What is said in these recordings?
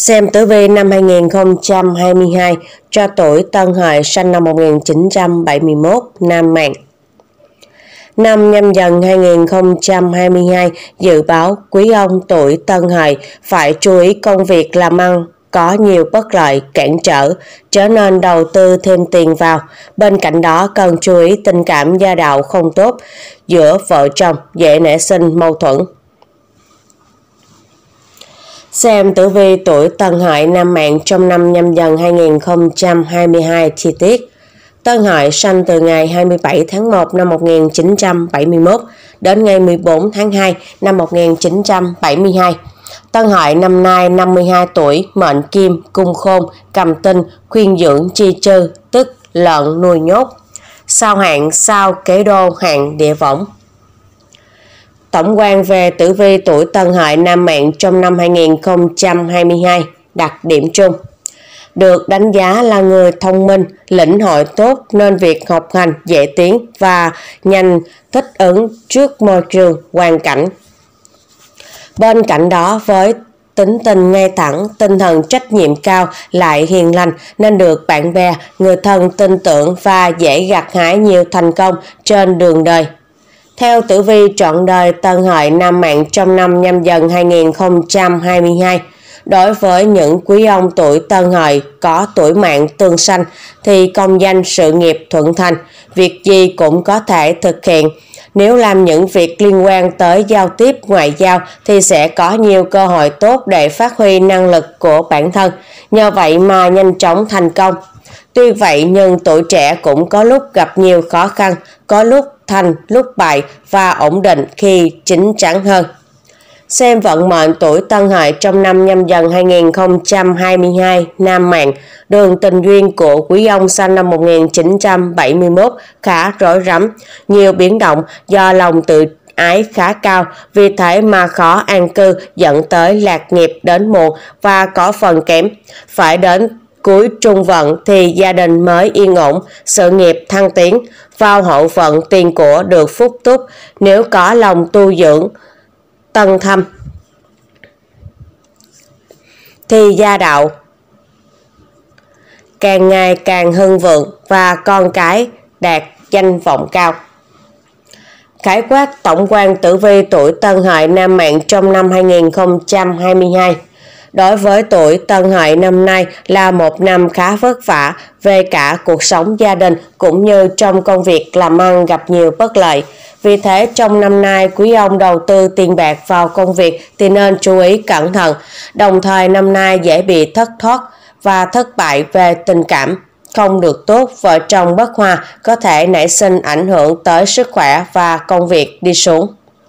Xem tử vi năm 2022 cho tuổi Tân Hợi sinh năm 1971, nam mạng. Năm Nhâm Dần 2022 dự báo quý ông tuổi Tân Hợi phải chú ý công việc làm ăn có nhiều bất lợi cản trở, trở nên đầu tư thêm tiền vào. Bên cạnh đó cần chú ý tình cảm gia đạo không tốt, giữa vợ chồng dễ nảy sinh mâu thuẫn. Xem tử vi tuổi Tân Hợi nam mạng trong năm Nhâm Dần 2022 chi tiết. Tân Hợi sinh từ ngày 27 tháng 1 năm 1971 đến ngày 14 tháng 2 năm 1972. Tân Hợi năm nay 52 tuổi, mệnh Kim, cung Khôn, cầm Tinh, khuyên dưỡng chi chư, tức lợn nuôi nhốt. Sao hạn sao kế đô hạn địa võng. Tổng quan về tử vi tuổi Tân Hợi nam mạng trong năm 2022, đặc điểm chung. Được đánh giá là người thông minh, lĩnh hội tốt nên việc học hành dễ tiến và nhanh thích ứng trước môi trường, hoàn cảnh. Bên cạnh đó với tính tình ngay thẳng, tinh thần trách nhiệm cao lại hiền lành nên được bạn bè, người thân tin tưởng và dễ gặt hái nhiều thành công trên đường đời. Theo tử vi trọn đời Tân Hợi nam mạng trong năm Nhâm Dần 2022, đối với những quý ông tuổi Tân Hợi có tuổi mạng tương xanh thì công danh sự nghiệp thuận thành, việc gì cũng có thể thực hiện. Nếu làm những việc liên quan tới giao tiếp ngoại giao thì sẽ có nhiều cơ hội tốt để phát huy năng lực của bản thân, nhờ vậy mà nhanh chóng thành công. Tuy vậy nhưng tuổi trẻ cũng có lúc gặp nhiều khó khăn, có lúc thành lúc bại và ổn định khi chín chắn hơn. Xem vận mệnh tuổi Tân Hợi trong năm Nhâm Dần 2022 nam mạng. Đường tình duyên của quý ông sinh năm 1971 khá rối rắm, nhiều biến động do lòng tự ái khá cao, vì thế mà khó an cư dẫn tới lạc nghiệp đến muộn và có phần kém. Phải đến cuối trung vận thì gia đình mới yên ổn, sự nghiệp thăng tiến, vào hậu vận tiền của được phúc túc. Nếu có lòng tu dưỡng tân thâm thì gia đạo càng ngày càng hưng vượng và con cái đạt danh vọng cao. Khái quát tổng quan tử vi tuổi Tân Hợi nam mạng trong năm 2022. Đối với tuổi Tân Hợi năm nay là một năm khá vất vả về cả cuộc sống gia đình cũng như trong công việc làm ăn gặp nhiều bất lợi. Vì thế trong năm nay quý ông đầu tư tiền bạc vào công việc thì nên chú ý cẩn thận. Đồng thời năm nay dễ bị thất thoát và thất bại về tình cảm, không được tốt, vợ chồng bất hòa, có thể nảy sinh ảnh hưởng tới sức khỏe và công việc đi xuống.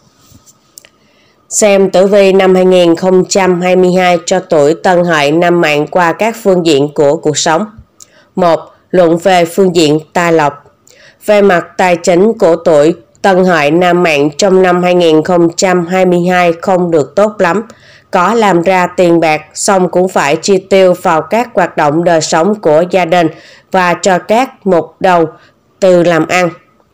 Xem tử vi năm 2022 cho tuổi Tân Hợi nam mạng qua các phương diện của cuộc sống. 1. Luận về phương diện tài lộc. Về mặt tài chính của tuổi Tân Hợi nam mạng trong năm 2022 không được tốt lắm. Có làm ra tiền bạc xong cũng phải chi tiêu vào các hoạt động đời sống của gia đình và cho các mục đầu tư làm ăn.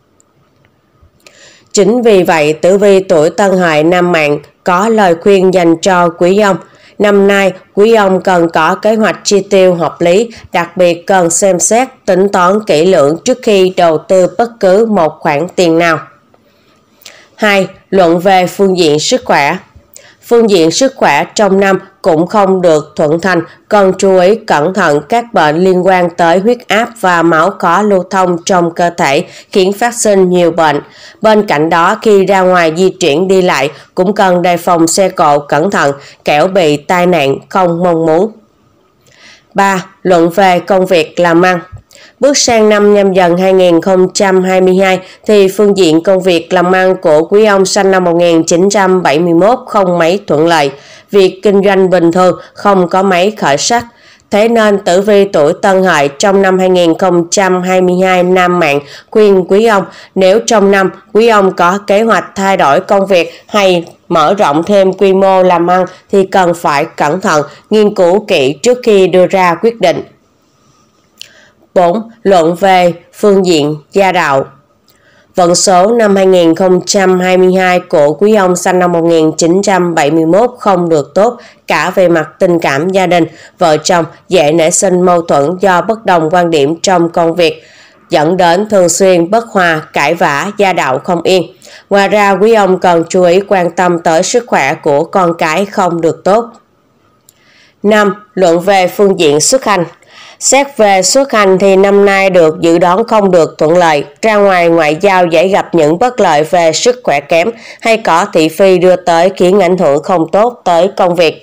Chính vì vậy tử vi tuổi Tân Hợi nam mạng có lời khuyên dành cho quý ông. Năm nay quý ông cần có kế hoạch chi tiêu hợp lý, đặc biệt cần xem xét tính toán kỹ lưỡng trước khi đầu tư bất cứ một khoản tiền nào. 2. Luận về phương diện sức khỏe. Phương diện sức khỏe trong năm cũng không được thuận thành, cần chú ý cẩn thận các bệnh liên quan tới huyết áp và máu khó lưu thông trong cơ thể khiến phát sinh nhiều bệnh. Bên cạnh đó khi ra ngoài di chuyển đi lại cũng cần đề phòng xe cộ cẩn thận, kẻo bị tai nạn không mong muốn. 3. Luận về công việc làm ăn. Bước sang năm Nhâm Dần 2022 thì phương diện công việc làm ăn của quý ông sinh năm 1971 không mấy thuận lợi. Việc kinh doanh bình thường, không có mấy khởi sắc. Thế nên tử vi tuổi Tân Hợi trong năm 2022 nam mạng khuyên quý ông nếu trong năm quý ông có kế hoạch thay đổi công việc hay mở rộng thêm quy mô làm ăn thì cần phải cẩn thận, nghiên cứu kỹ trước khi đưa ra quyết định. 4. Luận về phương diện gia đạo. Vận số năm 2022 của quý ông sinh năm 1971 không được tốt cả về mặt tình cảm gia đình, vợ chồng dễ nảy sinh mâu thuẫn do bất đồng quan điểm trong công việc, dẫn đến thường xuyên bất hòa, cãi vã, gia đạo không yên. Ngoài ra, quý ông cần chú ý quan tâm tới sức khỏe của con cái không được tốt. 5. Luận về phương diện xuất hành. Xét về xuất hành thì năm nay được dự đoán không được thuận lợi, ra ngoài ngoại giao dễ gặp những bất lợi về sức khỏe kém hay có thị phi đưa tới khiến ảnh hưởng không tốt tới công việc.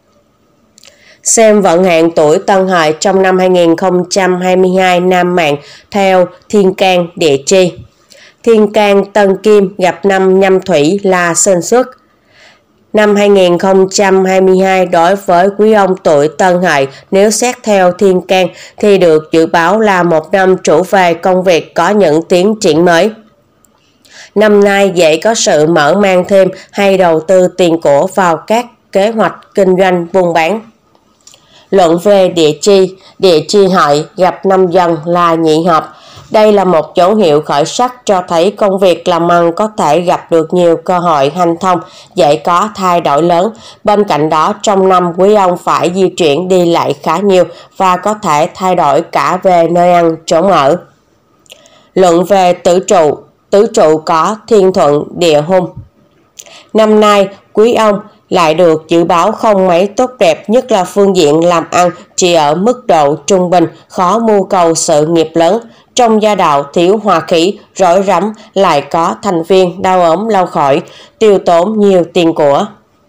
Xem vận hạn tuổi Tân Hợi trong năm 2022 nam mạng theo thiên can địa chi. Thiên can Tân Kim gặp năm Nhâm Thủy là sinh xuất. Năm 2022 đối với quý ông tuổi Tân Hợi, nếu xét theo thiên can thì được dự báo là một năm chủ về công việc có những tiến triển mới. Năm nay dễ có sự mở mang thêm hay đầu tư tiền của vào các kế hoạch kinh doanh buôn bán. Luận về địa chi Hợi gặp năm Dần là nhị hợp. Đây là một dấu hiệu khởi sắc cho thấy công việc làm ăn có thể gặp được nhiều cơ hội hanh thông, dễ có thay đổi lớn. Bên cạnh đó, trong năm quý ông phải di chuyển đi lại khá nhiều và có thể thay đổi cả về nơi ăn, chỗ ở. Luận về tứ trụ có thiên thuận địa hung. Năm nay, quý ông lại được dự báo không mấy tốt đẹp, nhất là phương diện làm ăn chỉ ở mức độ trung bình, khó mưu cầu sự nghiệp lớn. Trong gia đạo thiếu hòa khí, rối rắm, lại có thành viên đau ốm lâu khỏi, tiêu tốn nhiều tiền của.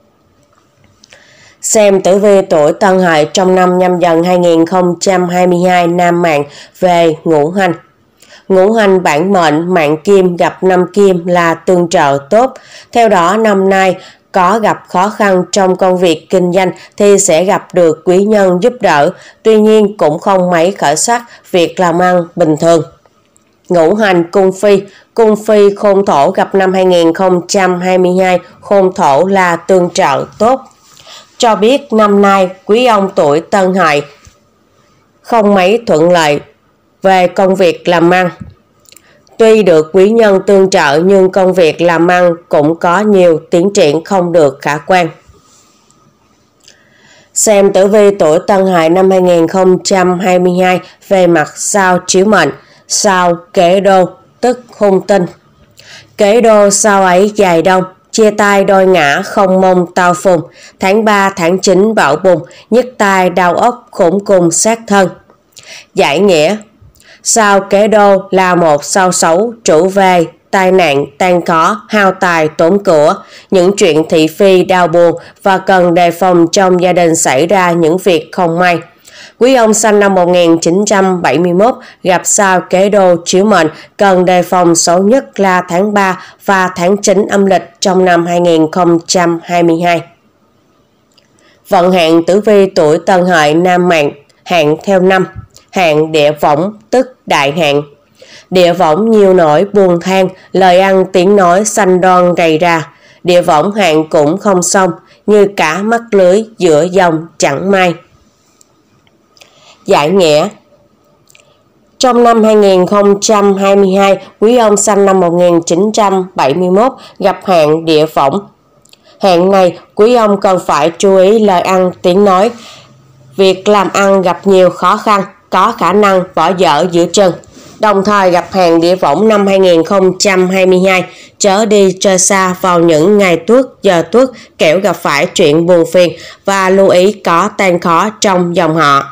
Xem tử vi tuổi Tân Hợi trong năm Nhâm Dần 2022 nam mạng về ngũ hành. Ngũ hành bản mệnh mạng kim gặp năm kim là tương trợ tốt. Theo đó, năm nay có gặp khó khăn trong công việc kinh doanh thì sẽ gặp được quý nhân giúp đỡ, tuy nhiên cũng không mấy khởi sắc, việc làm ăn bình thường. Ngũ hành cung phi khôn thổ gặp năm 2022 khôn thổ là tương trợ tốt. Cho biết năm nay quý ông tuổi Tân Hợi không mấy thuận lợi về công việc làm ăn. Tuy được quý nhân tương trợ nhưng công việc làm ăn cũng có nhiều tiến triển không được khả quan. Xem tử vi tuổi Tân Hợi năm 2022 về mặt sao chiếu mệnh. Sao Kế Đô tức hung tinh. Kế Đô sao ấy dài đông, chia tay đôi ngã không mong tao phùng. Tháng 3 tháng 9 bão bùng, nhức tai đau óc khủng cùng sát thân. Giải nghĩa. Sao Kế Đô là một sao xấu, chủ về tai nạn, tan khó, hao tài, tốn của, những chuyện thị phi đau buồn và cần đề phòng trong gia đình xảy ra những việc không may. Quý ông sinh năm 1971 gặp sao Kế Đô chiếu mệnh, cần đề phòng xấu nhất là tháng 3 và tháng 9 âm lịch trong năm 2022. Vận hạn tử vi tuổi Tân Hợi nam mạng, hạn theo năm. Hạn địa võng tức đại hạn. Địa võng nhiều nỗi buồn than, lời ăn tiếng nói xanh đoan rầy ra. Địa võng hạn cũng không xong, như cả mắt lưới giữa dòng chẳng may. Giải nghĩa. Trong năm 2022, quý ông sinh năm 1971 gặp hạn địa võng. Hạn này, quý ông cần phải chú ý lời ăn tiếng nói. Việc làm ăn gặp nhiều khó khăn, có khả năng bỏ dở giữa chừng. Đồng thời gặp hạn địa võng năm 2022, chớ đi chơi xa vào những ngày tuất, giờ tuất, kẻo gặp phải chuyện buồn phiền và lưu ý có tan khó trong dòng họ.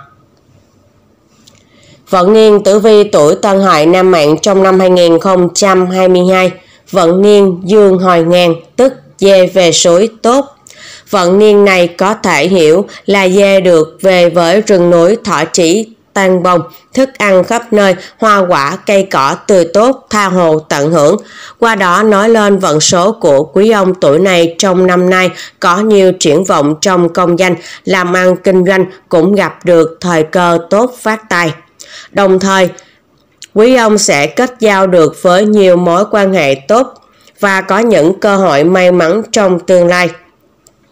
Vận niên tử vi tuổi Tân Hợi nam mạng trong năm 2022, vận niên dương hồi ngàn tức dê về suối tốt. Vận niên này có thể hiểu là dê được về với rừng núi thọ chỉ tan bông, thức ăn khắp nơi, hoa quả, cây cỏ tươi tốt, tha hồ tận hưởng. Qua đó nói lên vận số của quý ông tuổi này trong năm nay có nhiều triển vọng trong công danh, làm ăn kinh doanh cũng gặp được thời cơ tốt phát tài. Đồng thời, quý ông sẽ kết giao được với nhiều mối quan hệ tốt và có những cơ hội may mắn trong tương lai.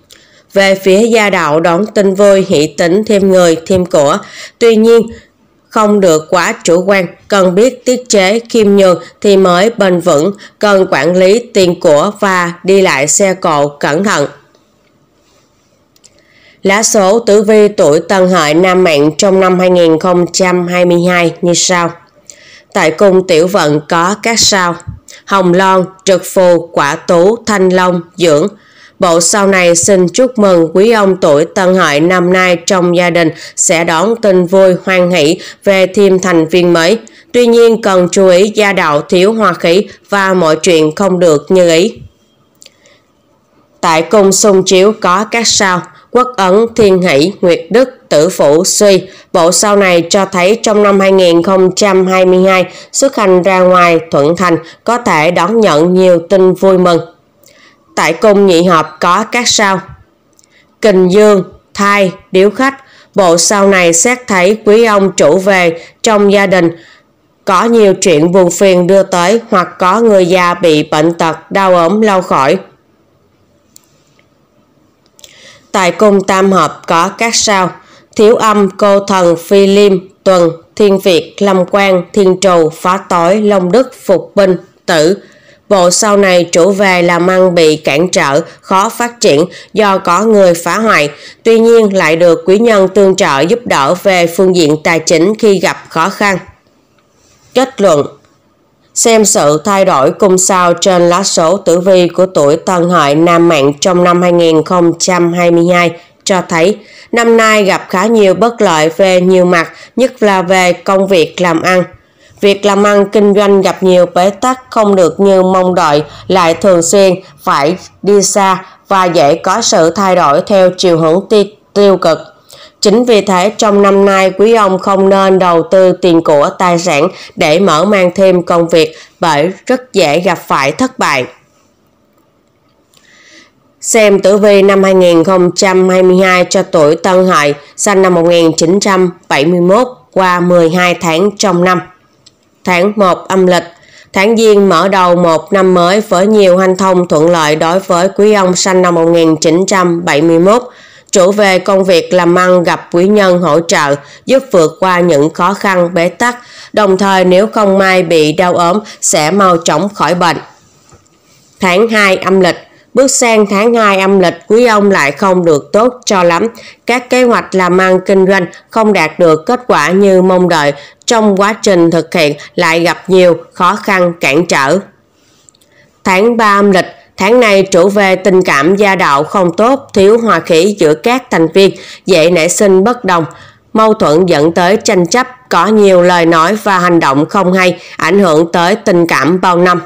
Về phía gia đạo đón tin vui, hỷ tính thêm người thêm của. Tuy nhiên, không được quá chủ quan, cần biết tiết chế khiêm nhường thì mới bền vững, cần quản lý tiền của và đi lại xe cộ cẩn thận. Lá số tử vi tuổi Tân Hợi nam mạng trong năm 2022 như sau. Tại cung tiểu vận có các sao: Hồng Loan, Trực Phù, Quả Tú, Thanh Long, Dưỡng. Bộ sau này xin chúc mừng quý ông tuổi Tân Hợi năm nay trong gia đình sẽ đón tin vui hoan hỷ về thêm thành viên mới. Tuy nhiên cần chú ý gia đạo thiếu hòa khí và mọi chuyện không được như ý. Tại cung xung chiếu có các sao: Quốc Ấn, Thiên Hỷ, Nguyệt Đức, Tử Phủ, Suy. Bộ sau này cho thấy trong năm 2022 xuất hành ra ngoài thuận thành, có thể đón nhận nhiều tin vui mừng. Tại cung nhị hợp có các sao: Kình Dương, Thai, Điếu Khách. Bộ sau này xét thấy quý ông chủ về trong gia đình có nhiều chuyện buồn phiền đưa tới, hoặc có người già bị bệnh tật, đau ốm lâu khỏi. Tại cung tam hợp có các sao: Thiếu Âm, Cô Thần, Phi Liêm, Tuần, Thiên Việt, Lâm Quan, Thiên Trù, Phá Tối, Long Đức, Phục Binh, Tử. Bộ sau này chủ về làm ăn bị cản trở, khó phát triển do có người phá hoại. Tuy nhiên lại được quý nhân tương trợ giúp đỡ về phương diện tài chính khi gặp khó khăn. Kết luận: xem sự thay đổi cung sao trên lá số tử vi của tuổi Tân Hợi nam mạng trong năm 2022 cho thấy năm nay gặp khá nhiều bất lợi về nhiều mặt, nhất là về công việc làm ăn. Việc làm ăn kinh doanh gặp nhiều bế tắc, không được như mong đợi, lại thường xuyên phải đi xa và dễ có sự thay đổi theo chiều hướng tiêu cực. Chính vì thế trong năm nay quý ông không nên đầu tư tiền của tài sản để mở mang thêm công việc, bởi rất dễ gặp phải thất bại. Xem tử vi năm 2022 cho tuổi Tân Hợi sinh năm 1971 qua 12 tháng trong năm. Tháng 1 âm lịch, tháng Giêng mở đầu một năm mới với nhiều hanh thông thuận lợi đối với quý ông sinh năm 1971. Chủ về công việc làm ăn gặp quý nhân hỗ trợ, giúp vượt qua những khó khăn bế tắc, đồng thời nếu không may bị đau ốm sẽ mau chóng khỏi bệnh. Tháng 2 âm lịch, bước sang tháng 2 âm lịch, quý ông lại không được tốt cho lắm. Các kế hoạch làm ăn kinh doanh không đạt được kết quả như mong đợi, trong quá trình thực hiện lại gặp nhiều khó khăn cản trở. Tháng 3 âm lịch, tháng này chủ về tình cảm gia đạo không tốt, thiếu hòa khí giữa các thành viên, dễ nảy sinh bất đồng, mâu thuẫn dẫn tới tranh chấp, có nhiều lời nói và hành động không hay, ảnh hưởng tới tình cảm bao năm.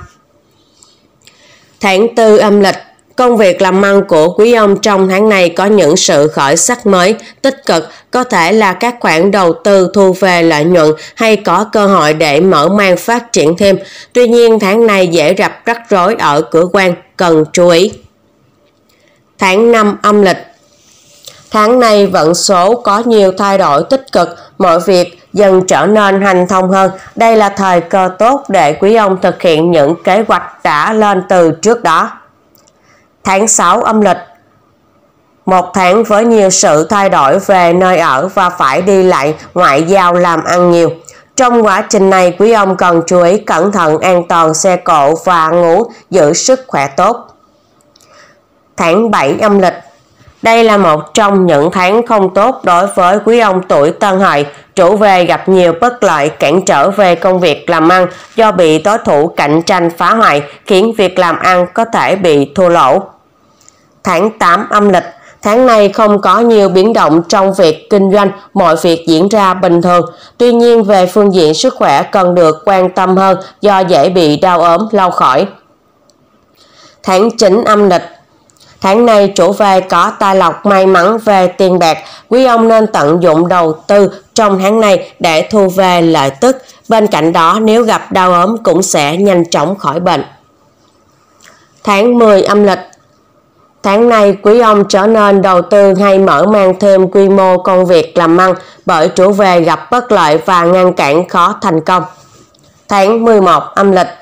Tháng 4 âm lịch, công việc làm ăn của quý ông trong tháng này có những sự khởi sắc mới, tích cực, có thể là các khoản đầu tư thu về lợi nhuận hay có cơ hội để mở mang phát triển thêm. Tuy nhiên tháng này dễ gặp rắc rối ở cửa quan, cần chú ý. Tháng 5 âm lịch, tháng này vận số có nhiều thay đổi tích cực, mọi việc dần trở nên hành thông hơn. Đây là thời cơ tốt để quý ông thực hiện những kế hoạch đã lên từ trước đó. Tháng 6 âm lịch, một tháng với nhiều sự thay đổi về nơi ở và phải đi lại ngoại giao làm ăn nhiều. Trong quá trình này quý ông cần chú ý cẩn thận an toàn xe cộ và ngủ, giữ sức khỏe tốt. Tháng 7 âm lịch, đây là một trong những tháng không tốt đối với quý ông tuổi Tân Hợi. Chủ về gặp nhiều bất lợi cản trở về công việc làm ăn do bị đối thủ cạnh tranh phá hoại, khiến việc làm ăn có thể bị thua lỗ. Tháng 8 âm lịch, tháng này không có nhiều biến động trong việc kinh doanh, mọi việc diễn ra bình thường. Tuy nhiên về phương diện sức khỏe cần được quan tâm hơn do dễ bị đau ốm lâu khỏi. Tháng 9 âm lịch, tháng này chủ về có tài lộc may mắn về tiền bạc, quý ông nên tận dụng đầu tư trong tháng này để thu về lợi tức. Bên cạnh đó nếu gặp đau ốm cũng sẽ nhanh chóng khỏi bệnh. Tháng 10 âm lịch, tháng này quý ông trở nên đầu tư hay mở mang thêm quy mô công việc làm ăn, bởi chủ về gặp bất lợi và ngăn cản khó thành công. Tháng 11 âm lịch,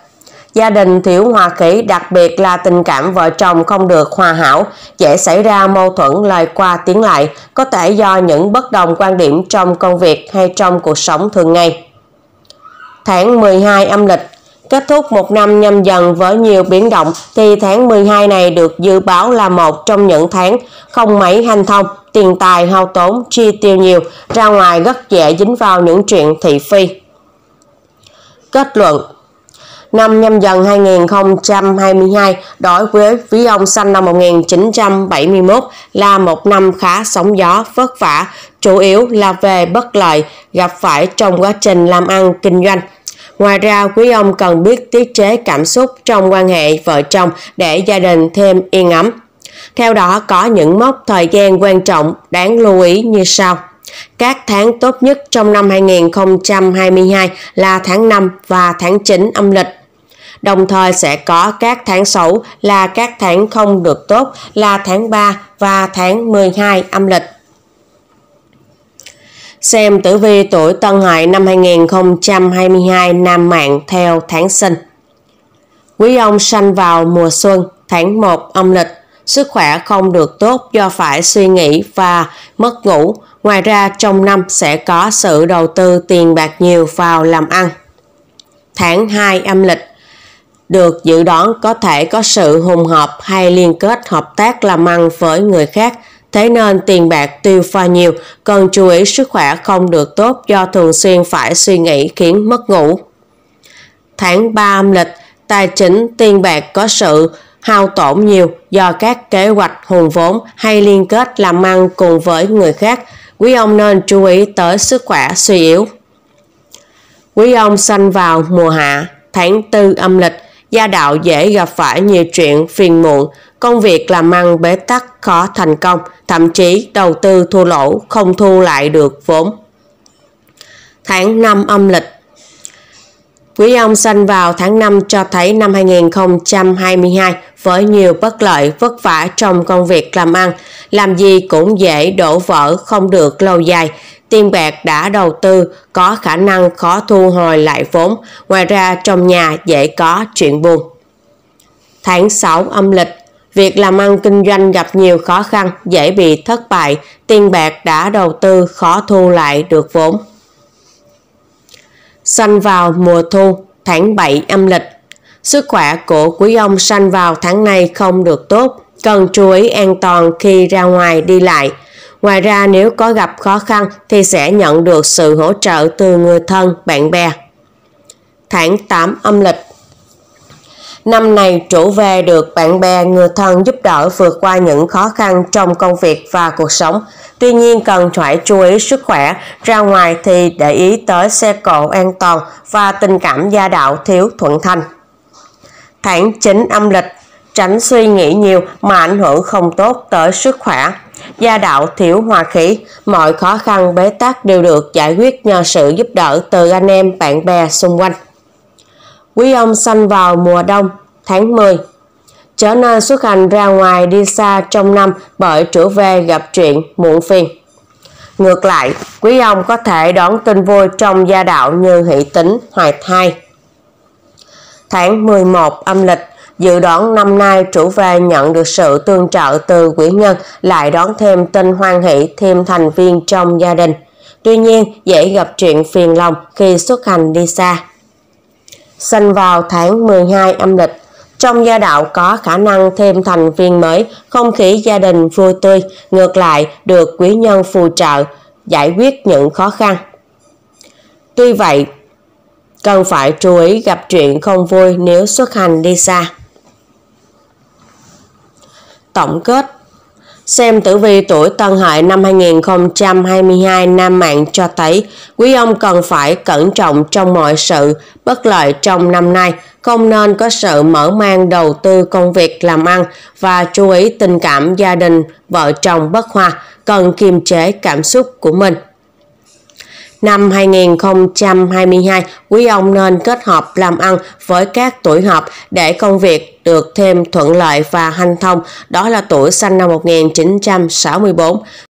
Gia đình thiếu hòa khí, đặc biệt là tình cảm vợ chồng không được hòa hảo, dễ xảy ra mâu thuẫn lời qua tiếng lại, có thể do những bất đồng quan điểm trong công việc hay trong cuộc sống thường ngày. Tháng 12 âm lịch kết thúc một năm Nhâm Dần với nhiều biến động, thì tháng 12 này được dự báo là một trong những tháng không mấy hanh thông, tiền tài hao tốn, chi tiêu nhiều, ra ngoài rất dễ dính vào những chuyện thị phi. Kết luận: năm Nhâm Dần 2022 đối với Quý Ông sinh năm 1971 là một năm khá sóng gió, vất vả, chủ yếu là về bất lợi gặp phải trong quá trình làm ăn kinh doanh. Ngoài ra, Quý Ông cần biết tiết chế cảm xúc trong quan hệ vợ chồng để gia đình thêm yên ấm. Theo đó, có những mốc thời gian quan trọng đáng lưu ý như sau. Các tháng tốt nhất trong năm 2022 là tháng 5 và tháng 9 âm lịch. Đồng thời sẽ có các tháng xấu là các tháng không được tốt là tháng 3 và tháng 12 âm lịch. Xem tử vi tuổi Tân Hợi năm 2022 nam mạng theo tháng sinh. Quý Ông sanh vào mùa xuân, tháng 1 âm lịch. Sức khỏe không được tốt do phải suy nghĩ và mất ngủ. Ngoài ra trong năm sẽ có sự đầu tư tiền bạc nhiều vào làm ăn. Tháng 2 âm lịch được dự đoán có thể có sự hùng hợp hay liên kết hợp tác làm ăn với người khác. Thế nên tiền bạc tiêu pha nhiều, cần chú ý sức khỏe không được tốt do thường xuyên phải suy nghĩ khiến mất ngủ. Tháng 3 âm lịch, tài chính tiền bạc có sự hao tổn nhiều do các kế hoạch hùn vốn hay liên kết làm ăn cùng với người khác. Quý Ông nên chú ý tới sức khỏe suy yếu. Quý Ông sanh vào mùa hạ, tháng 4 âm lịch. Gia đạo dễ gặp phải nhiều chuyện phiền muộn, công việc làm ăn bế tắc khó thành công, thậm chí đầu tư thua lỗ, không thu lại được vốn. Tháng 5 âm lịch. Quý Ông sanh vào tháng 5 cho thấy năm 2022 với nhiều bất lợi vất vả trong công việc làm ăn, làm gì cũng dễ đổ vỡ, không được lâu dài. Tiền bạc đã đầu tư có khả năng khó thu hồi lại vốn. Ngoài ra trong nhà dễ có chuyện buồn. Tháng 6 âm lịch. Việc làm ăn kinh doanh gặp nhiều khó khăn, dễ bị thất bại. Tiền bạc đã đầu tư khó thu lại được vốn. Sanh vào mùa thu, tháng 7 âm lịch. Sức khỏe của Quý Ông sanh vào tháng này không được tốt, cần chú ý an toàn khi ra ngoài đi lại. Ngoài ra nếu có gặp khó khăn thì sẽ nhận được sự hỗ trợ từ người thân, bạn bè. Tháng 8 âm lịch. Năm này chủ về được bạn bè, người thân giúp đỡ vượt qua những khó khăn trong công việc và cuộc sống. Tuy nhiên cần phải chú ý sức khỏe, ra ngoài thì để ý tới xe cộ an toàn và tình cảm gia đạo thiếu thuận thanh. Tháng 9 âm lịch. Tránh suy nghĩ nhiều mà ảnh hưởng không tốt tới sức khỏe. Gia đạo thiếu hòa khí, mọi khó khăn bế tắc đều được giải quyết nhờ sự giúp đỡ từ anh em bạn bè xung quanh. Quý Ông sanh vào mùa đông, tháng 10. Trở nên xuất hành ra ngoài đi xa trong năm bởi trở về gặp chuyện muộn phiền. Ngược lại, Quý Ông có thể đón tin vui trong gia đạo như hỷ tín, hoài thai. Tháng 11 âm lịch. Dự đoán năm nay chủ về nhận được sự tương trợ từ quý nhân, lại đón thêm tin hoan hỷ thêm thành viên trong gia đình. Tuy nhiên dễ gặp chuyện phiền lòng khi xuất hành đi xa. Sanh vào tháng 12 âm lịch. Trong gia đạo có khả năng thêm thành viên mới, không khí gia đình vui tươi, ngược lại được quý nhân phù trợ, giải quyết những khó khăn. Tuy vậy, cần phải chú ý gặp chuyện không vui nếu xuất hành đi xa. Tổng kết. Xem tử vi tuổi Tân Hợi năm 2022 nam mạng cho thấy Quý Ông cần phải cẩn trọng trong mọi sự, bất lợi trong năm nay, không nên có sự mở mang đầu tư công việc làm ăn và chú ý tình cảm gia đình, vợ chồng bất hòa, cần kiềm chế cảm xúc của mình. Năm 2022, Quý Ông nên kết hợp làm ăn với các tuổi hợp để công việc được thêm thuận lợi và hanh thông, đó là tuổi sinh năm 1964,